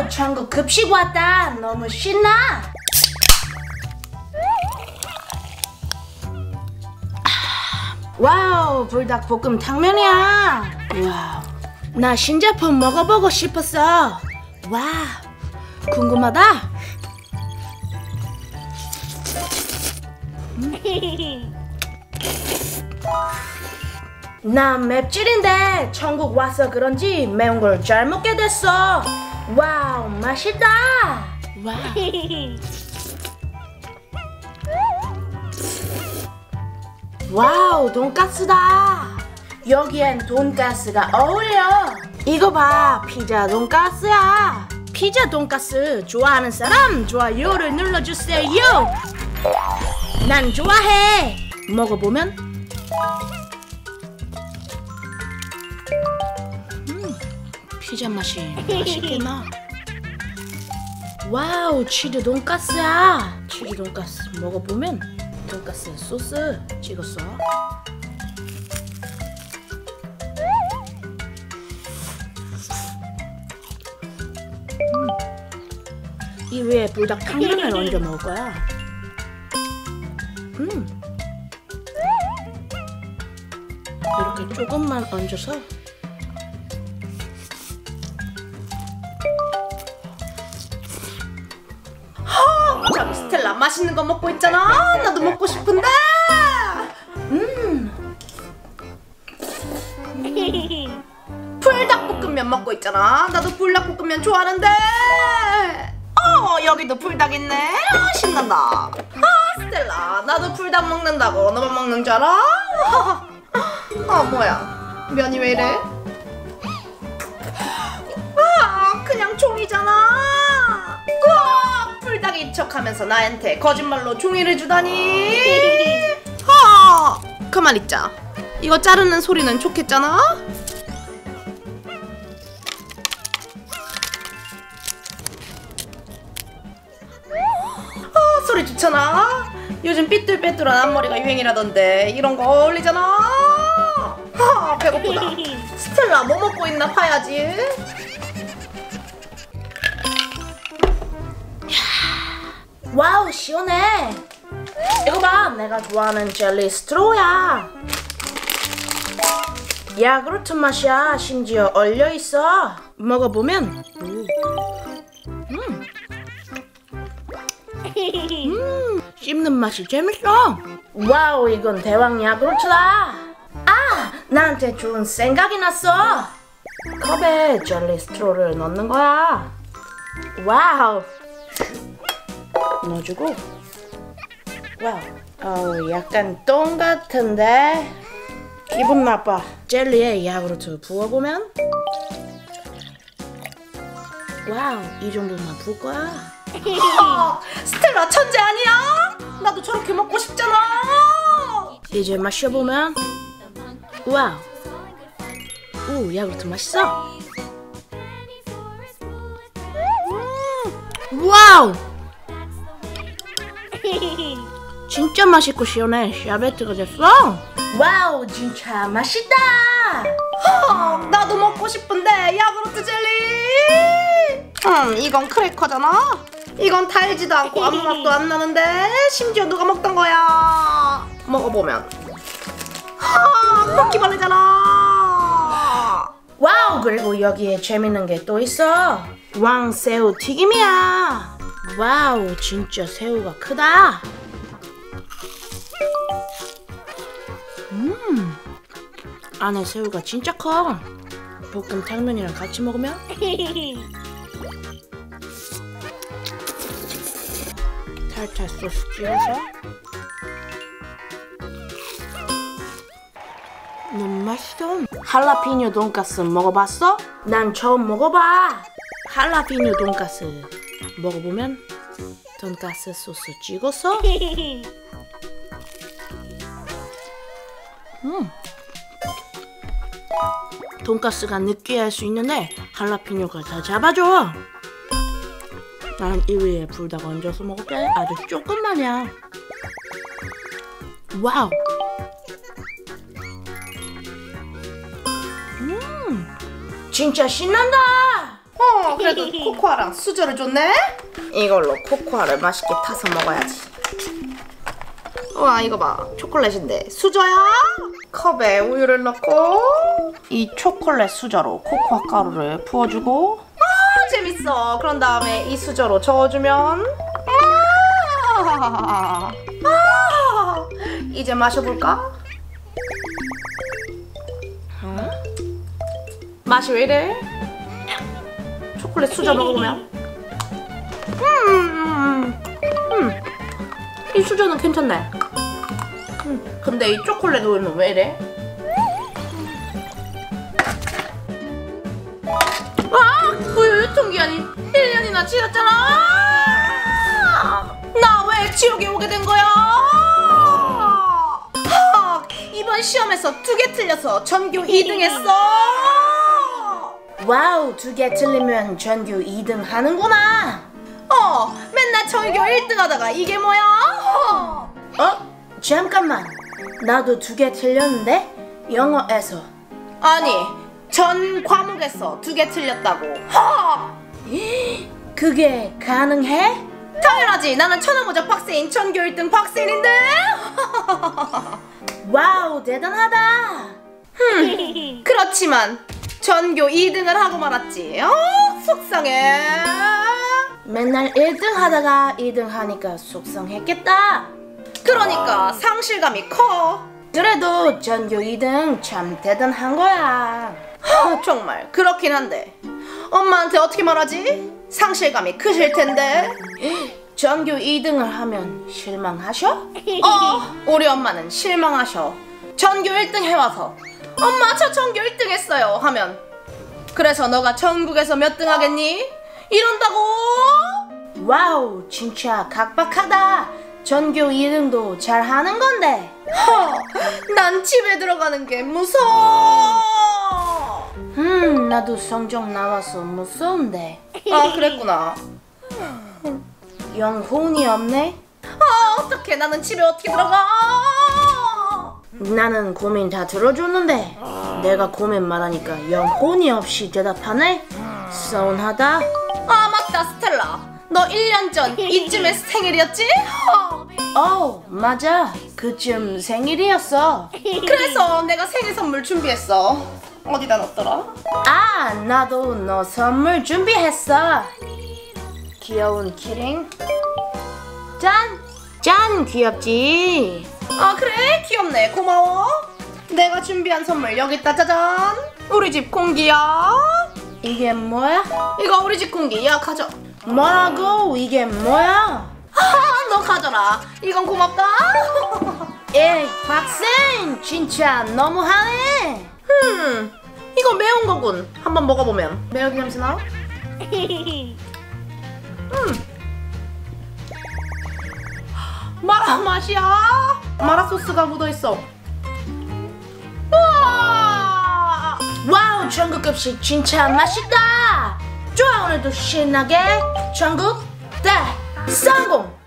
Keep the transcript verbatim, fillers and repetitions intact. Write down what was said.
천국 급식 왔다. 너무 신나. 와우, 불닭볶음 탕면이야. 와우, 나 신제품 먹어보고 싶었어. 와우, 궁금하다. 음. 난 맵찔인데 천국 와서 그런지 매운 걸 잘 먹게 됐어. 와우, 맛있다. 와우. 와우, 돈가스다. 여기엔 돈가스가 어울려. 이거 봐, 피자 돈가스야. 피자 돈가스 좋아하는 사람 좋아요를 눌러주세요. 난 좋아해. 먹어보면 음, 피자 맛이 맛있게 나. 와우, 치즈 돈가스야. 치즈 돈가스 먹어보면 돈가스 소스 찍었어. 음. 이 위에 불닭 탕면을 얹어 먹을 거야. 음. 이렇게 조금만 얹어서. 저기 스텔라 맛있는 거 먹고 있잖아. 나도 먹고 싶은데. 음. 불닭볶음면 먹고 있잖아. 나도 불닭볶음면 좋아하는데. 어, 여기도 불닭 있네. 아, 신난다. 아, 스텔라, 나도 불닭 먹는다고. 너만 먹는 줄 알아? 아, 뭐야, 면이 왜 이래? 아, 그냥 종이잖아. 우와, 불닭인 척하면서 나한테 거짓말로 종이를 주다니. 아, 그만 있자. 이거 자르는 소리는 좋겠잖아. 아, 소리 좋잖아. 요즘 삐뚤빼뚤한 앞머리가 유행이라던데 이런 거 어울리잖아. 아, 배고프다. 스텔라, 뭐 먹고 있나 봐야지. 와우, 시원해. 이거 봐, 내가 좋아하는 젤리 스트로우야. 야구르트 맛이야. 심지어 얼려있어. 먹어보면 음. 음, 씹는 맛이 재밌어. 와우, 이건 대왕 야구르트다. 아, 나한테 좋은 생각이 났어. 컵에 젤리 스트로우를 넣는 거야. 와우. 넣어주고. 와우. 어우, 약간 똥 같은데 기분 나빠. 젤리에 야구르트 부어보면 와우, 이 정도만 부을 거야. 어, 스텔라 천재 아니야? 나도 저렇게 먹고 싶잖아. 이제 마셔보면 와우. 오, 야구르트 맛있어. 음, 와우. 진짜 맛있고 시원해. 샤베트가 됐어. 와우, 진짜 맛있다. 어, 나도 먹고 싶은데 야구르트 젤리. 음, 이건 크래커잖아. 이건 달지도 않고 아무 맛도 안 나는데 심지어 누가 먹던 거야. 먹어보면 아, 바퀴벌레잖아. 와우, 그리고 여기에 재밌는 게 또 있어. 왕새우 튀김이야. 와우, 진짜 새우가 크다. 음, 안에 새우가 진짜 커. 볶음 탕면이랑 같이 먹으면 탈탈 소스 찍어서 너무 맛있어. 할라피뇨 돈가스 먹어봤어? 난 처음 먹어봐. 할라피뇨 돈가스 먹어보면 돈가스 소스 찍어서 음. 돈가스가 느끼할 수 있는데 할라피뇨가 다 잡아줘. 난 이 위에 불닭 얹어서 먹을게. 아주 조금만이야. 와우. 음, 진짜 신난다. 어, 어, 그래도 코코아랑 수저를 줬네? 이걸로 코코아를 맛있게 타서 먹어야지. 와, 이거 봐. 초콜릿인데 수저야? 컵에 우유를 넣고 이 초콜릿 수저로 코코아 가루를 부어주고 아, 재밌어. 그런 다음에 이 수저로 저어주면 아, 아, 이제 마셔볼까? 응? 맛이 왜 이래? 초콜릿 수저 먹어보면 음, 음, 음. 이 수저는 괜찮네. 음, 근데 이 초콜릿 우유는 왜 이래? 아! 우유 유통기한이 일 년이나 지났잖아! 나 왜 지옥에 오게 된 거야? 하, 이번 시험에서 두 개 틀려서 전교 이 등 했어! 와우, 두 개 틀리면 전교 이 등 하는구나! 어, 맨날 전교 일 등 하다가 이게 뭐야? 어, 어? 잠깐만, 나도 두 개 틀렸는데? 영어에서. 아니, 전 과목에서 두 개 틀렸다고. 허! 그게 가능해? 당연하지, 나는 천하무적 박세인, 전교 일 등 박세인인데? 와우, 대단하다. 흠, 그렇지만 전교 이 등을 하고 말았지. 어, 속상해. 맨날 일 등 하다가 이 등 하니까 속상했겠다. 그러니까 상실감이 커. 그래도 전교 이 등 참 대단한 거야. 하, 정말 그렇긴 한데 엄마한테 어떻게 말하지? 상실감이 크실 텐데. 전교 이 등을 하면 실망하셔? 어, 우리 엄마는 실망하셔. 전교 일 등 해와서 엄마 저 전교 일 등 했어요 하면 그래서 너가 전국에서 몇 등 하겠니? 이런다고? 와우, 진짜 각박하다. 전교 이 등도 잘하는 건데. 허, 난 집에 들어가는 게 무서워. 음, 나도 성적 나와서 무서운데. 아, 그랬구나. 영혼이 없네? 아, 어떡해. 나는 집에 어떻게 들어가? 나는 고민 다 들어줬는데 내가 고민 말하니까 영혼이 없이 대답하네? 서운하다. 아, 맞다, 스텔라. 너 일 년 전 이쯤에 생일이었지? 어, 맞아. 그쯤 생일이었어. 그래서 내가 생일 선물 준비했어. 어디다 놨더라? 아, 나도 너 선물 준비했어. 귀여운 키링. 짠! 짠, 귀엽지? 아, 그래? 귀엽네. 고마워. 내가 준비한 선물 여기 있다. 짜잔. 우리 집 공기야. 이게 뭐야? 이거 우리 집 공기. 야, 가져. 뭐라고? 이게 뭐야? 아, 너 가져라. 이건 고맙다. 에이, 박생, 진짜 너무하네. 음, 이거 매운 거군. 한번 먹어보면 매운 냄새 나? 음, 마라 맛이야. 마라 소스가 묻어있어. 우와! 와우, 전국급식 진짜 맛있다. 좋아, 오늘도 신나게 전국 대 성공!